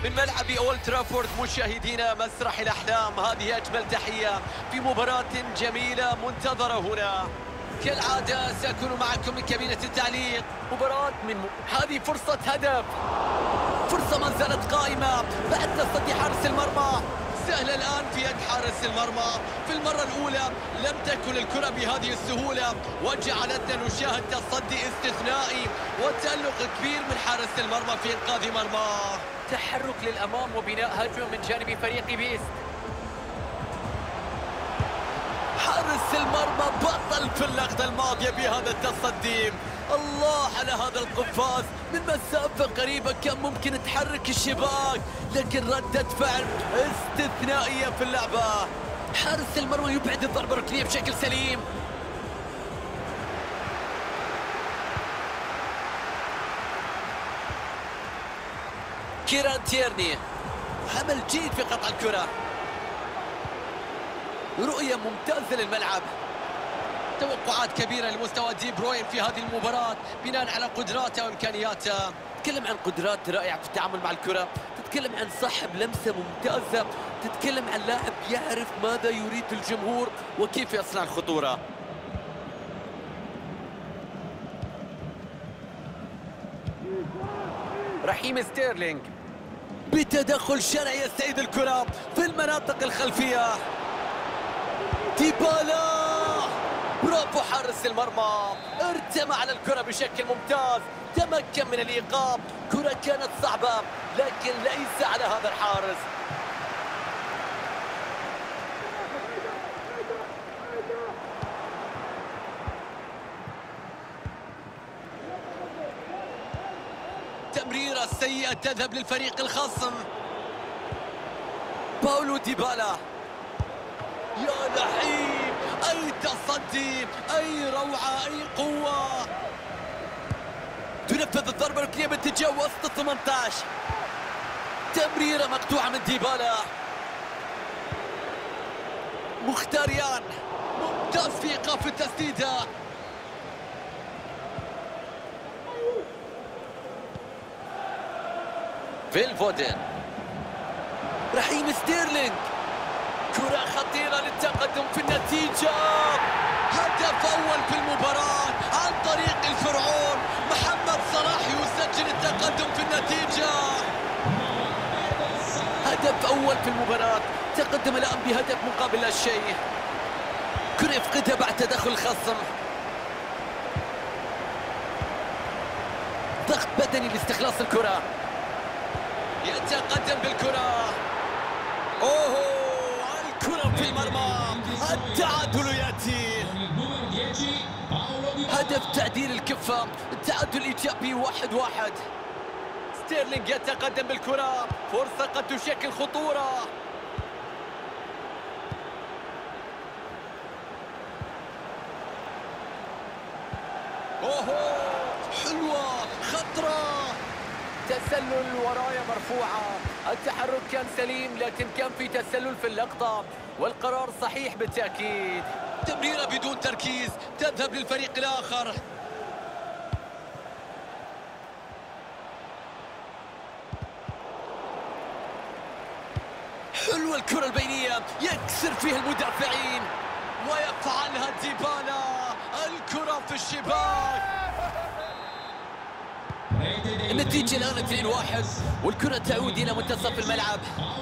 من ملعب أولد ترافورد مشاهدينا مسرح الأحلام، هذه أجمل تحية في مباراة جميلة منتظرة هنا. كالعادة سأكون معكم من كابينة التعليق. مباراة هذه فرصة هدف، فرصة ما زالت قائمة بعد تصدي حارس المرمى. سهلة الآن في يد حارس المرمى. في المرة الأولى لم تكن الكرة بهذه السهولة وجعلتنا نشاهد تصدي استثنائي وتألق كبير من حارس المرمى في إنقاذ مرماه. تحرك للأمام وبناء هجمة من جانب فريق بيست. حارس المرمى بطل في اللحظة الماضية بهذا التصدي. الله على هذا القفاز من مسافة قريبة، كان ممكن تحرك الشباك، لكن ردة فعل استثنائية في اللعبة. حارس المرمى يبعد الضربة الركنية بشكل سليم. كيران تيرني عمل جيد في قطع الكرة. رؤية ممتازة للملعب. توقعات كبيرة لمستوى دي بروين في هذه المباراة بناء على قدراته وإمكانياته. تتكلم عن قدرات رائعة في التعامل مع الكرة، تتكلم عن صاحب لمسة ممتازة، تتكلم عن لاعب يعرف ماذا يريد الجمهور وكيف يصنع الخطورة. رحيم ستيرلينج بتدخل شرعي يستعيد الكرة في المناطق الخلفية. ديبالا برافو حارس المرمى، ارتمى على الكرة بشكل ممتاز، تمكن من الإيقاف. كرة كانت صعبة لكن ليس على هذا الحارس. تمريرة سيئة تذهب للفريق الخصم. باولو ديبالا، يا لعيب، أي تصدي، أي روعة، أي قوة. تنفذ الضربة الركنية باتجاه وسط ال 18. تمريرة مقطوعة من ديبالا. مختاريان ممتاز في إيقاف التسديدة. فيل فودن، رحيم ستيرلينج، كرة خطيرة للتقدم في النتيجة. هدف أول في المباراة عن طريق الفرعون محمد صلاح يسجل التقدم في النتيجة. هدف أول في المباراة، تقدم الآن بهدف مقابل لا شيء. كرة يفقدها بعد تدخل الخصم. ضغط بدني لاستخلاص الكرة، يتقدم بالكرة. أوه، الكرة في المرمى، التعادل يأتي. هدف تعديل الكفة، التعادل إيجابي 1-1. ستيرلينج يتقدم بالكرة، فرصة قد تشكل خطورة. أوه، حلوة، خطرة. تسلل وراية مرفوعة. التحرك كان سليم لكن كان في تسلل في اللقطة، والقرار صحيح بالتأكيد. تمريرة بدون تركيز تذهب للفريق الآخر. حلوة الكرة البينية، يكسر فيها المدافعين ويفعلها ديبالا. الكرة في الشباك. النتيجة الآن 2-1 والكرة تعود إلى منتصف الملعب.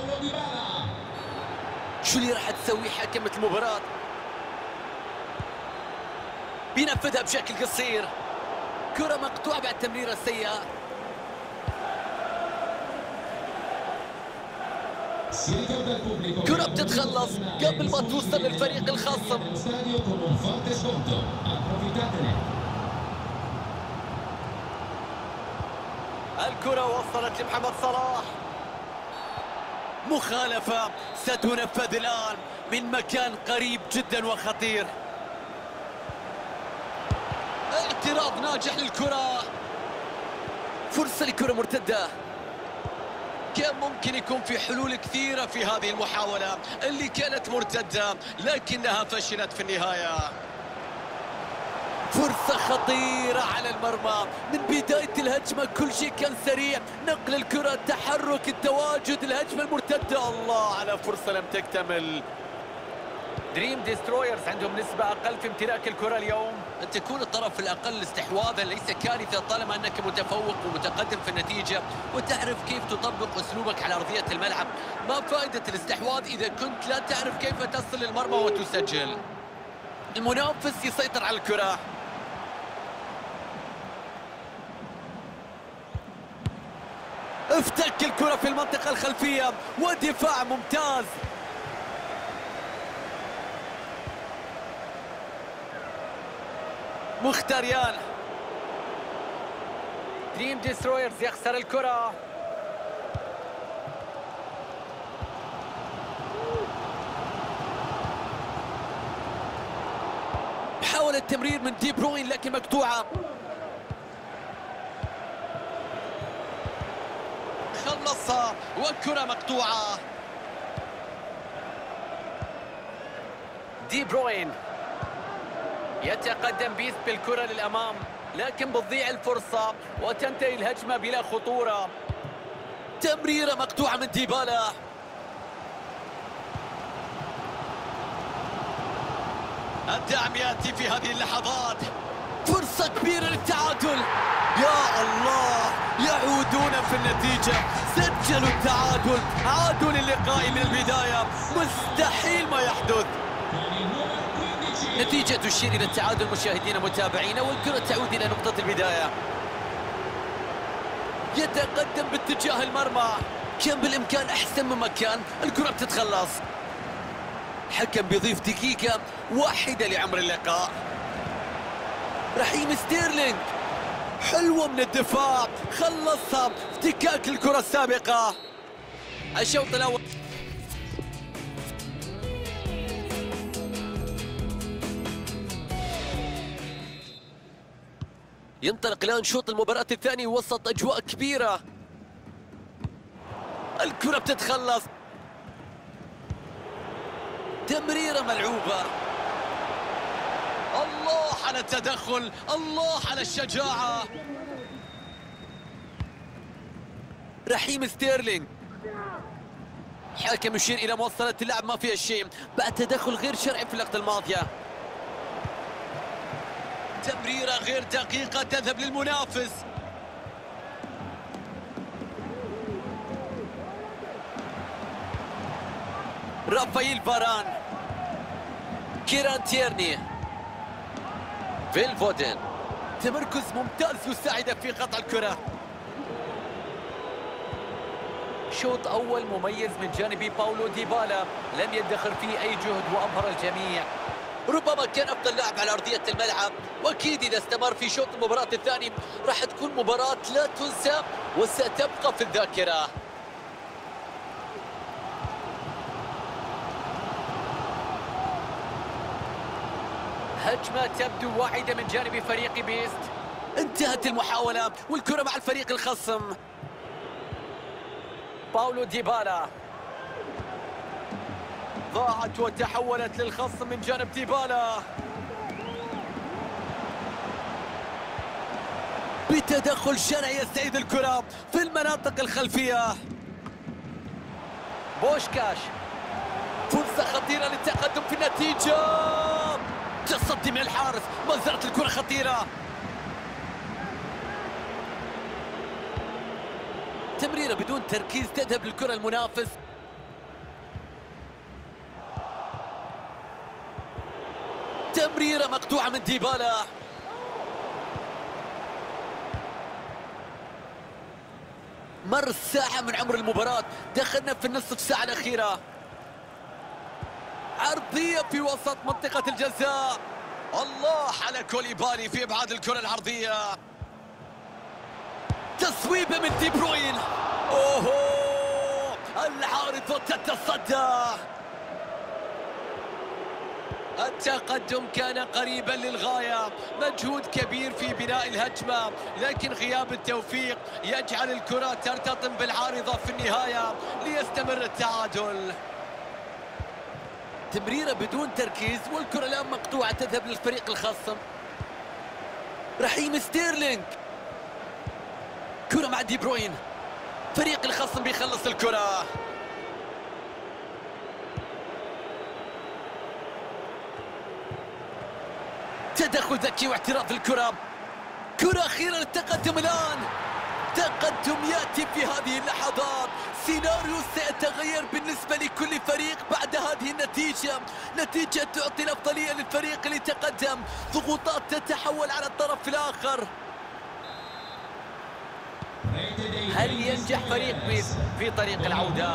شو اللي راح تسوي حكمة المباراة؟ بينفذها بشكل قصير. كرة مقطوعة بعد تمريرة سيئة. كرة بتتخلص قبل ما توصل للفريق الخصم. الكرة وصلت لمحمد صلاح. مخالفة ستنفذ الآن من مكان قريب جدا وخطير. اعتراض ناجح للكرة. فرصة لكرة مرتدة. كان ممكن يكون في حلول كثيرة في هذه المحاولة اللي كانت مرتدة لكنها فشلت في النهاية. فرصة خطيرة على المرمى. من بداية الهجمة كل شيء كان سريع، نقل الكرة، التحرك، التواجد، الهجمة المرتدة. الله على فرصة لم تكتمل. دريم ديسترويرز عندهم نسبة أقل في امتلاك الكرة اليوم. أن تكون الطرف الأقل استحواذا ليس كارثة طالما أنك متفوق ومتقدم في النتيجة وتعرف كيف تطبق أسلوبك على أرضية الملعب. ما فائدة الاستحواذ إذا كنت لا تعرف كيف تصل للمرمى وتسجل؟ المنافس يسيطر على الكرة. افتك الكرة في المنطقة الخلفية ودفاع ممتاز. مختاريان. دريم ديسترويرز يخسر الكرة. حاول التمرير من دي بروين لكن مقطوعة. خلصها والكرة مقطوعة. دي بروين يتقدم بيست بالكرة للأمام لكن بتضيع الفرصة وتنتهي الهجمة بلا خطورة. تمريرة مقطوعة من ديبالا. الدعم يأتي في هذه اللحظات. فرصة كبيرة للتعادل. يا الله، يعودون في النتيجة، سجلوا التعادل، عادوا للقاء من البداية. مستحيل ما يحدث. نتيجة تشير إلى التعادل مشاهدينا متابعينا، والكرة تعود إلى نقطة البداية. يتقدم باتجاه المرمى، كان بالإمكان أحسن مما كان. الكرة بتتخلص. حكم بيضيف دقيقة واحدة لعمر اللقاء. رحيم ستيرلينج، حلوة من الدفاع، خلصها. افتكاك الكرة السابقة. الشوط الأول. ينطلق الآن شوط المباراة الثاني وسط أجواء كبيرة. الكرة بتتخلص. تمريرة ملعوبة. الله على التدخل، الله على الشجاعة. رحيم ستيرلينج. حكم يشير إلى موصلة اللعب ما فيها شيء بعد تدخل غير شرعي في اللقطة الماضية. تمريرة غير دقيقة تذهب للمنافس. رافائيل فاران. كيران تيرني. فيل فودن. تمركز ممتاز يساعد في قطع الكرة. شوط أول مميز من جانب باولو ديبالا، لم يدخر فيه أي جهد وأبهر الجميع. ربما كان أفضل لاعب على أرضية الملعب، وأكيد إذا استمر في شوط المباراة الثاني راح تكون مباراة لا تنسى وستبقى في الذاكرة. هجمة تبدو واعدة من جانب فريق بيست. انتهت المحاولة والكرة مع الفريق الخصم. باولو ديبالا. ضاعت وتحولت للخصم من جانب ديبالا. بتدخل شرعي يستعيد الكرة في المناطق الخلفية. بوشكاش. فرصة خطيرة للتقدم في النتيجة. تصدي من الحارس، ما زالت الكرة خطيرة. تمريرة بدون تركيز تذهب للكرة المنافس. تمريرة مقطوعة من ديبالا. مر ساعة من عمر المباراة، دخلنا في النصف ساعة الأخيرة. عرضية في وسط منطقة الجزاء. الله على كوليبالي في إبعاد الكرة العرضية. تصويبة من دي بروين. أوهو، العارضة تتصدى. التقدم كان قريبا للغاية، مجهود كبير في بناء الهجمة لكن غياب التوفيق يجعل الكرة ترتطم بالعارضة في النهاية ليستمر التعادل. تمريرة بدون تركيز والكرة الآن مقطوعة تذهب للفريق الخصم. رحيم ستيرلينج، كرة مع دي بروين، فريق الخصم بيخلص الكرة. تدخل ذكي واعتراض الكرة، كرة أخيرة للتقدم الآن. تقدم يأتي في هذه اللحظات، سيناريو سيتغير بالنسبة لكل فريق بعد هذه النتيجة. نتيجة تعطي الأفضلية للفريق اللي تقدم، ضغوطات تتحول على الطرف الآخر. هل ينجح فريق بيس في طريق العودة؟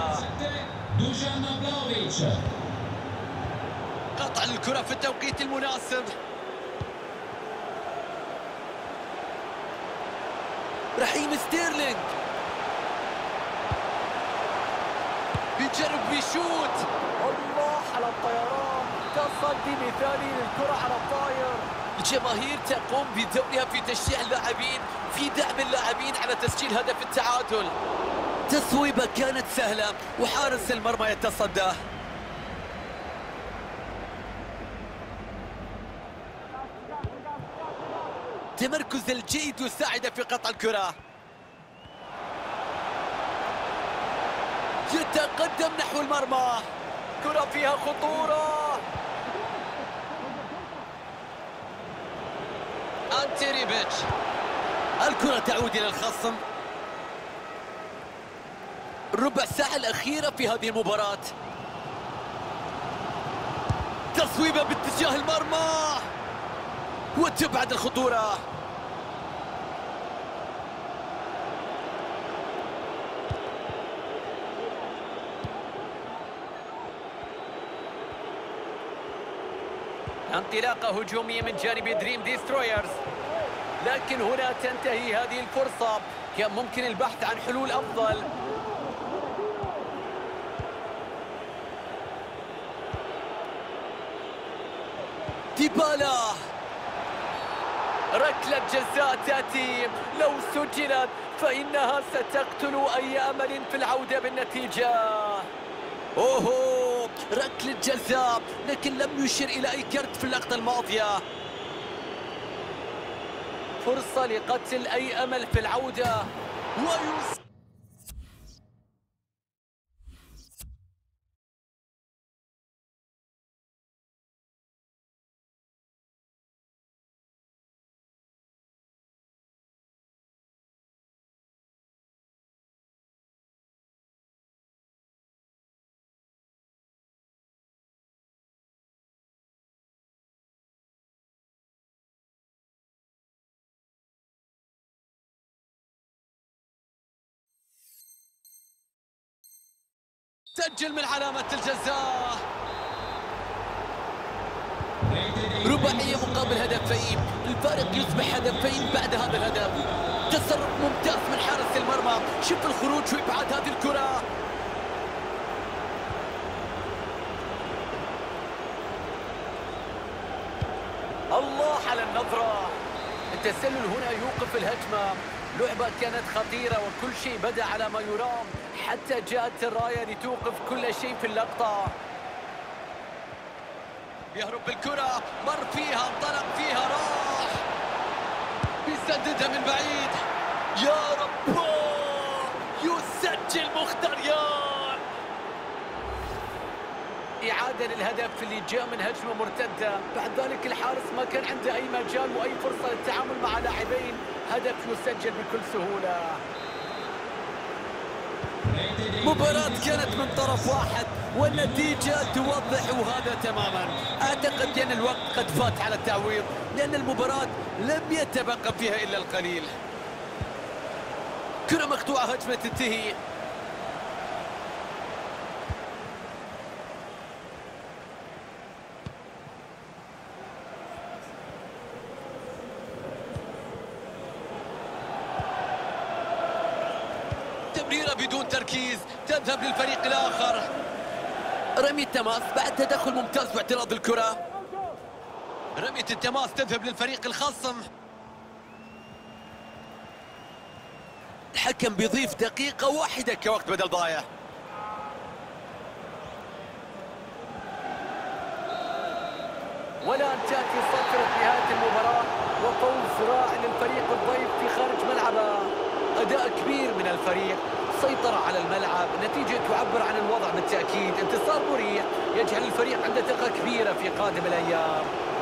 قطع الكرة في التوقيت المناسب. رحيم ستيرلينج بيجرب بيشوت. الله على الطيران، تصدي مثالي للكرة على الطاير. الجماهير تقوم بدورها في تشجيع اللاعبين، في دعم اللاعبين على تسجيل هدف التعادل. تصويبة كانت سهلة وحارس المرمى يتصدى. تمركز الجيد يساعد في قطع الكرة. يتقدم نحو المرمى، كرة فيها خطورة. أنتيريبيتش، الكرة تعود إلى الخصم. الربع ساعة الأخيرة في هذه المباراة. تصويبة باتجاه المرمى وتبعد الخطورة. انطلاقة هجومية من جانب دريم ديسترويرز، لكن هنا تنتهي هذه الفرصة. كان ممكن البحث عن حلول أفضل. ديبالا، ركلة جزاء تأتي، لو سجلت فإنها ستقتل أي أمل في العودة بالنتيجة. أوهو، ركلة جزاء، لكن لم يشر إلى أي كرت في اللقطة الماضية. فرصة لقتل أي أمل في العودة. سجل من علامة الجزاء. رباعية مقابل هدفين، الفارق يصبح هدفين بعد هذا الهدف. تصرف ممتاز من حارس المرمى، شوف الخروج وإبعاد هذه الكرة. الله على النظرة، التسلل هنا يوقف الهجمة. لعبة كانت خطيرة وكل شيء بدأ على ما يرام، حتى جاءت الراية لتوقف كل شيء في اللقطة. يهرب بالكرة، مر فيها، انطلق فيها، راح بيسددها من بعيد. يا رب، يسجل مختريان. إعادة للهدف اللي جاء من هجمة مرتدة. بعد ذلك الحارس ما كان عنده أي مجال وأي فرصة للتعامل مع لاعبين. هدف يسجل بكل سهولة. مباراة كانت من طرف واحد والنتيجة توضح هذا تماما. أعتقد أن الوقت قد فات على التعويض، لأن المباراة لم يتبقى فيها إلا القليل. كرة مقطوعة، هجمة تنتهي. تمريرة بدون تركيز تذهب للفريق الآخر. رمية التماس بعد تدخل ممتاز باعتراض الكرة. رمية التماس تذهب للفريق الخصم. الحكم بيضيف دقيقة واحدة كوقت بدل ضايع. ولا أن تأتي صفرة نهاية المباراة وفوز رائع فريق الضيف في خارج ملعبه. أداء كبير من الفريق، سيطرة على الملعب، نتيجة تعبر عن الوضع بالتأكيد. انتصار مريح يجعل الفريق عنده ثقة كبيرة في قادم الأيام.